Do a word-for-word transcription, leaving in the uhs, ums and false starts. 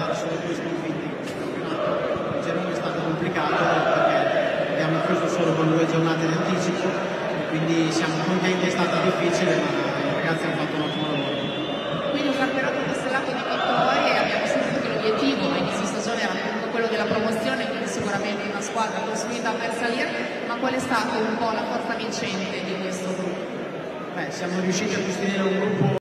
portato solo due sconfitte in questo campionato. Il girone è stato complicato perché abbiamo chiuso solo con due giornate di anticipo, quindi siamo contenti, è stata difficile, ma i ragazzi hanno fatto un ottimo lavoro. Quindi un campionato costellato di vittorie, abbiamo sentito che l'obiettivo a inizio stagione era comunque quello della promozione, quindi sicuramente una squadra costruita per salire, ma qual è stata un po' la forza vincente di questo gruppo? Beh, siamo riusciti a costruire un gruppo